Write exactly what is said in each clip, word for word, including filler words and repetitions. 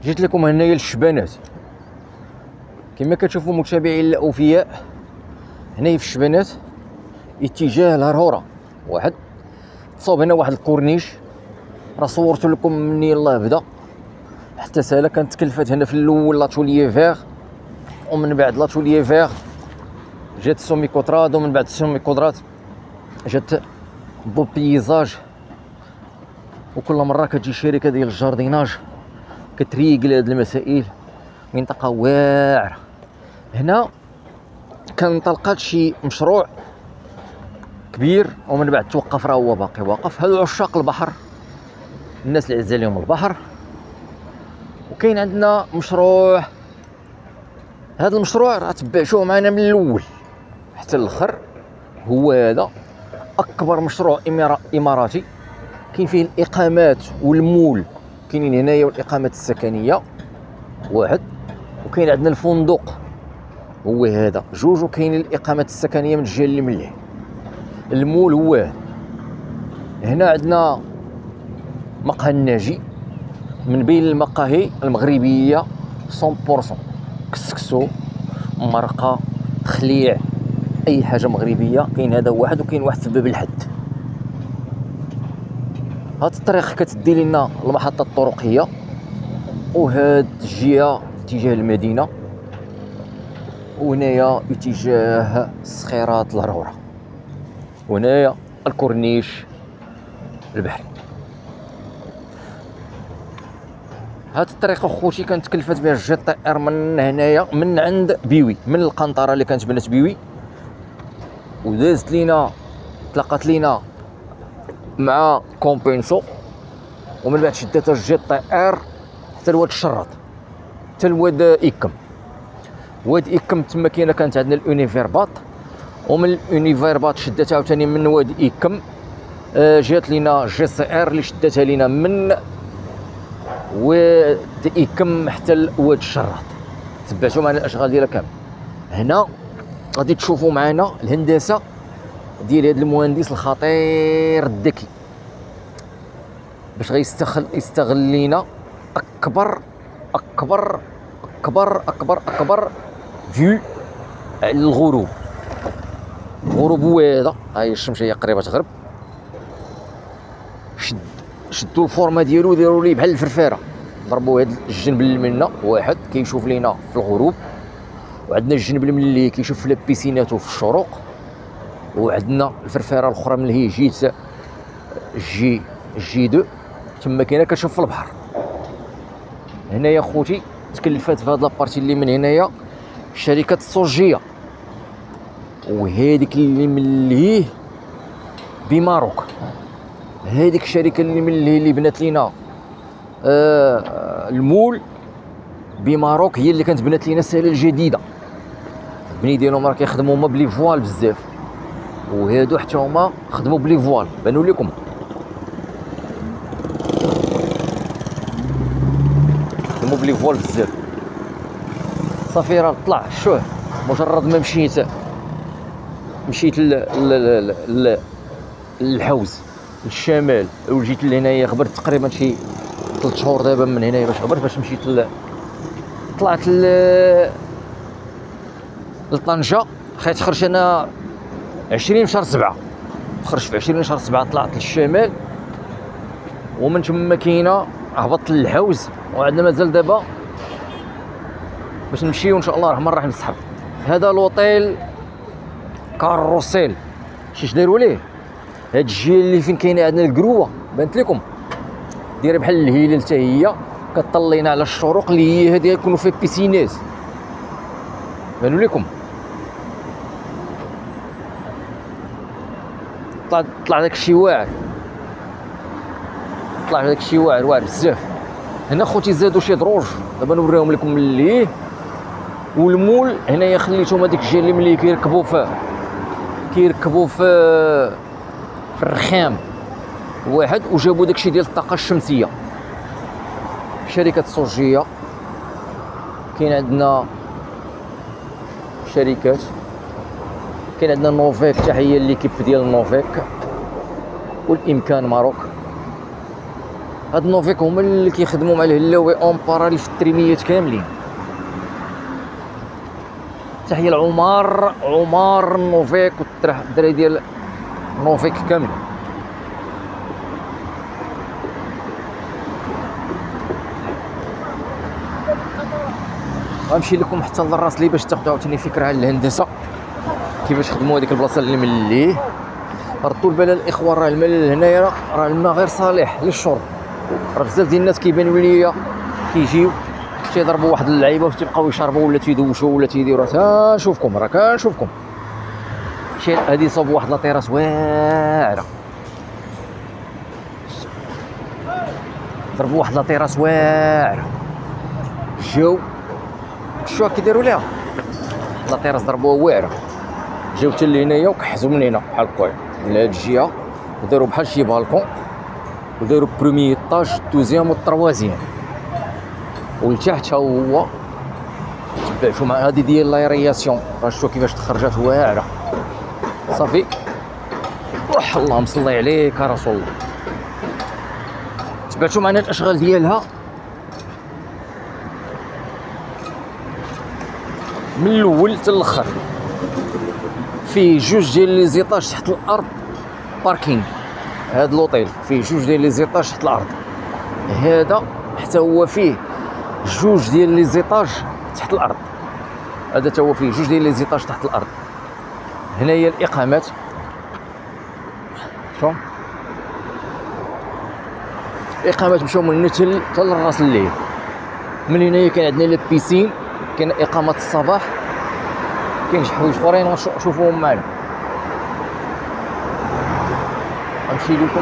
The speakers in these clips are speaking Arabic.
جيت لكم هنايا للشبانات كما كتشوفوا متابعين الاوفياء. هنايا في الشبانات اتجاه الهرهوره واحد تصاوب هنا واحد الكورنيش، راه صورت لكم مني الله بدا حتى سالا. كانت تكلفات هنا في الاول لاتوليي فيغ، ومن بعد لاتوليي فيغ جات سومي كوطراد، ومن بعد سومي كوطراد جات بو بيزاج. وكل مره كتجي شركه ديال الجارديناج كتريقل هاد المسائل. منطقه واعره. هنا كان طلقات شي مشروع كبير ومن بعد توقف، راه هو باقي واقف. هادو عشاق البحر، الناس اللي عز عليهم البحر. وكاين عندنا مشروع، هذا المشروع راه تبعتوه معنا من الاول حتى الاخر. هو هذا اكبر مشروع اماراتي كاين فيه الاقامات والمول كاينين هنايا، والاقامات السكنيه واحد، وكاين عندنا الفندق هو هذا جوج، وكاين الاقامات السكنيه من الجهه اللي مليه. المول هو هذا. هنا عندنا مقهى الناجي من بين المقاهي المغربيه مية بالمية، كسكسو، مرقه، تخليع، اي حاجه مغربيه كاين هذا واحد. وكاين واحد في باب الحد. هاد الطريق كتدي لنا المحطه الطرقيه، وهاد الجهه اتجاه المدينه، وهنايا اتجاه الصخيرات الهرهوره، وهنايا الكورنيش البحري. هاد الطريق اخوتي كانت تكلفت بها الجي تي ار من هنايا من عند بيوي، من القنطره اللي كانت بنات بيوي، ودازت لينا تلاقات لينا مع كومبينسو، ومن بعد شداتها الجي تي ار حتى لواد الشراط، حتى لواد ايكم. واد ايكم تما كاينه كانت عندنا الاونيفيرباط، ومن الاونيفيرباط شداتها عاوتاني من واد ايكم. آه جات لينا جي سي ار اللي شداتها لينا من واد ايكم حتى لواد الشراط. تبعتوا معنا الاشغال ديالها كامل. هنا غادي تشوفوا معنا الهندسه ديال هذا المهندس الخطير الذكي باش غيستغل يستغل لينا اكبر اكبر اكبر اكبر اكبر فيو على الغروب. الغروب هو هذا، هاي الشمس هي قريبه تغرب. شد شدوا الفورمه ديالو داروا ليه بحال الفرفاره، ضربوا هذا الجنب المنا واحد كيشوف لينا في الغروب، وعندنا الجنب الملي كيشوف في لابيسينات وفي الشروق، وعندنا الفرفاره الاخرى من هي جيت جي جي دو تما كاينه كتشوف في البحر. هنايا خوتي تكلفات في هاد لابارتي اللي من هنايا شركه الصوجيه، وهذيك اللي مليه بماروك، هذيك الشركه اللي مليه اللي بنات لينا آه المول بماروك، هي اللي كانت بنات لينا السهله الجديده. البني ديالهم راه كيخدموا هما بلي فوال بزاف، وهادو حتى هما خدموا بلي فوال بانوا لكم. خدموا بلي فوال بزاف. صافي راه طلع شوه مجرد ما مشيت مشيت للحوز للشمال وجيت لهنايا، غبرت تقريبا شي ثلاث شهور دابا من هنايا باش غبرت باش مشيت ل... طلعت ل لطنجة. خيت خرج انا عشرين شهر سبعة، خرج في عشرين شهر سبعة طلعت للشمال، ومن تما كاينه هبطت للحوز، وعندنا مازال دابا باش نمشيو ان شاء الله الرحمن الرحيم نسحب. هذا لوطيل كاروسيل، شتي داروا ليه هاد الجهه اللي فين كاينه عندنا الكروه بانت لكم دايره بحال الهلال حتى هي كطلينا على الشروق اللي هي هذه يكونوا فيها بيسينات بانوا لكم. طلع طلع داك الشيء واعر، طلع داك الشيء واعر واعر بزاف. هنا خوتي زادوا شي دروج دابا نوريهم لكم من ليه. والمول هنايا خليتهم هذيك الجهه اللي ملي كيركبوا في كيركبوا في في الرخام واحد، وجابوا داكشي ديال الطاقه الشمسيه. شركه صوجيه كاين عندنا شركات، كاين عندنا نوفيك حتى هي ليكيب ديال نوفيك، والامكان ماروك. هاد النوفيك هما اللي كيخدموا مع الهلاوي اون باراليل في التريميات كاملين. تحيه لعمر عمر النوفيك والدراري ديال النوفيك كامل. غنمشي لكم حتى للراس لي باش تاخذوا عاوتاني فكره على الهندسه كيفاش خدموا هذيك البلاصه اللي مليه. ردوا البال الاخوان، راه الماء هنايا راه الماء غير صالح للشرب. راه بزاف ديال الناس كيبانوا ليا كيجيو تيضربوا واحد اللعيبه واش تيبقاو يشربوا ولا تيدوشوا ولا تيديروا. راه كنشوفكم راه كنشوفكم. شي هادي صوب واحد لاطيراس واعره، ضربوا واحد لاطيراس واعره، جاو شو كيديروا ليها لاطيراس ضربوها واعره، جاو حتى لهنايا وكحزوا من هنا بحال هكايا من هاد الجهه وداروا بحال شي بالكون وداروا بروميي طاج دوزيام والتروازيام ولتحت. ها هو تبعتو مع هادي ديال لايرياسيون، راه شفتو كيفاش تخرجات واعره صافي. روح اللهم صل عليك يا رسول الله. تبعتو معنا الاشغال ديالها من الاول حتى الاخر. فيه جوج ديال لي زيطاج تحت الارض باركينغ. هاد لوطيل فيه جوج ديال لي زيطاج تحت الارض، هذا حتى هو فيه جوج ديال لي زيطاج تحت الارض، هذا حتى هو فيه جوج ديال لي زيطاج تحت الارض. هنايا الاقامات شوف الاقامات مشاو من هنا حتى لراس الليل. من هنايا كاين عندنا لا بيسين، كاين اقامه الصباح، كاين شي حوايج اخرين غنشوفوهم معنا. غنمشي لكم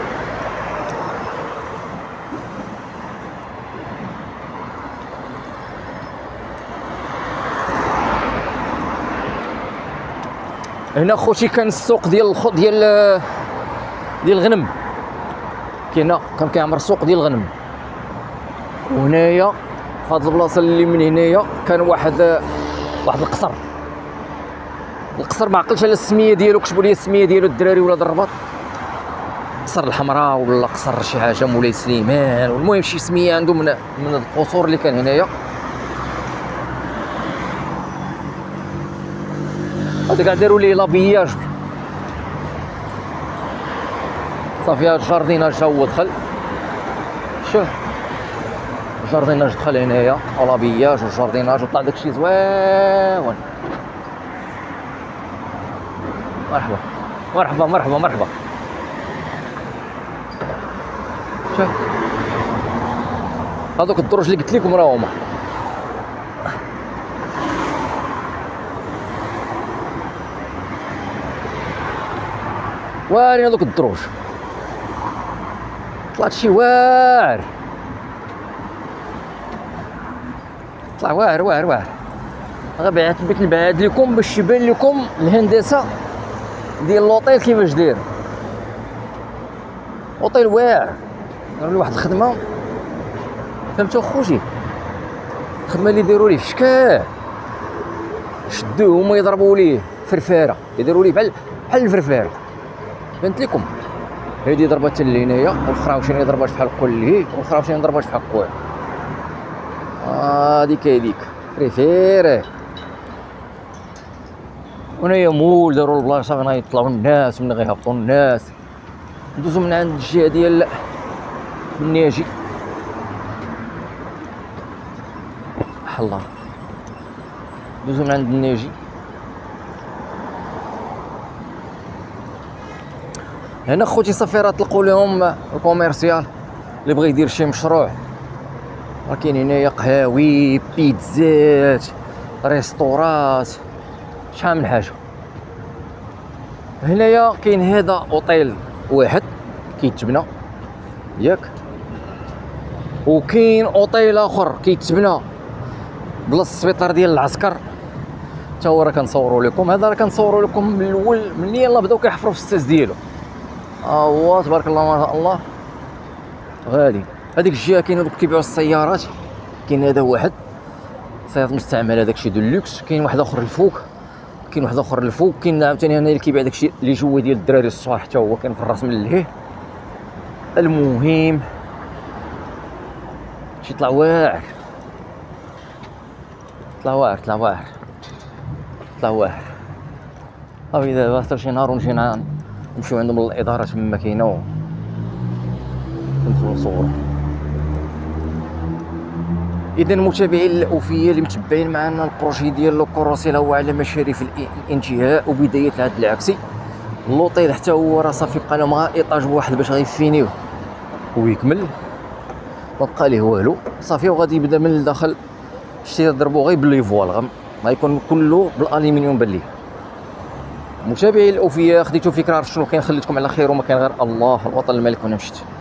هنا خوتي. كان السوق ديال الخ... ديال ديال الغنم، كاين كان كيعمر السوق ديال الغنم. وهنايا في هاد البلاصه اللي من هنايا كان واحد واحد القصر. القصر ما عقلتش على السميه ديالو، كتبوا لي السميه ديالو الدراري ولاد الرباط، قصر الحمراء ولا قصر شي حاجه مولاي سليمان، والمهم شي سميه عنده من من القصور اللي كان هنايا. هذا كاع داروا ليه لابياج صافي. هاد الجارديناج تا هو دخل، شوف الجارديناج دخل هنايا لابياج والجارديناج وطلع داكشي زوين. مرحبا مرحبا مرحبا مرحبا. شوف هذوك الدروج اللي قلت لكم راه هما واعرين. هذوك الدروج طلعت شي واعر، طلع واعر واعر واعر. غير بغيت نبعد لكم باش يبان لكم الهندسه ديال لوطيل كيفاش داير. اوطيل واعر، داروا له واحد الخدمه فهمتوا خوتي، الخدمه اللي داروا ليه في شكال، شدوه هما يضربوا ليه فرفاره، يديروا ليه بحال بحال الفرفاره بانت لكم. هادي ضربات حتى لهنايا، والاخرى عاوتاني ضربات بحال كلهي، والاخرى عاوتاني ضربات بحال كوع. هاديك هاديك فريفيري. هنايا مول داروا البلاصه فين غيطلعوا الناس من غيهبطوا الناس. ندوزو من عند الجهه ديال الناجي الله، ندوزو من عند الناجي. هنا خوتي صافي راه طلقوا لهم الكوميرسيال اللي بغى يدير شي مشروع. راه كاين هنايا قهاوي، بيتزات، ريستورات، شحال من حاجه. هنايا كاين هذا اوطيل واحد كيتبنى ياك، وكاين اوطيل اخر كيتبنى بلا السبيطار ديال العسكر، حتى هو راه كنصوروا لكم. هذا راه كنصوروا لكم من الاول ملي يلاه بداو كيحفروا في الساس ديالو. ها هو تبارك الله ما شاء الله. غادي هذيك الجهه كاين هذوك كيبيعوا السيارات، كاين هذا واحد سيارات مستعمله داكشي دو لوكس، كاين واحد اخر الفوق، كاين واحد اخر الفوق، كاين عاوتاني هنا اللي كيبيع داكشي اللي جوا ديال الدراري الصغار، حتى هو كاين في الراس من اللهيه. المهم شي طلع واعر، طلع واعر طلع واعر طلع واعر. صافي دابا حتى شي نهار ونمشي نمشيو عندهم الاداره تما كاينه وندخلو نصورو. اذا متابعين الاوفياء اللي متبعين معنا البروجي ديال لو كوروسيل هو على مشارف الانتهاء وبدايه العد العكسي. اللوطيل حتى هو راه صافي بقى لهم غير ايطاج واحد باش غيفينيوه ويكمل، ما بقى ليه والو صافي، وغادي يبدا من الداخل. شتي ضربو غير بلي فوال، غيكون كله بالالومنيوم بلي. متابعين الاوفياء خديتو فكره عرفت شنو كاين، خليتكم على خير وما كان غير الله الوطن الملك وانا مشيت.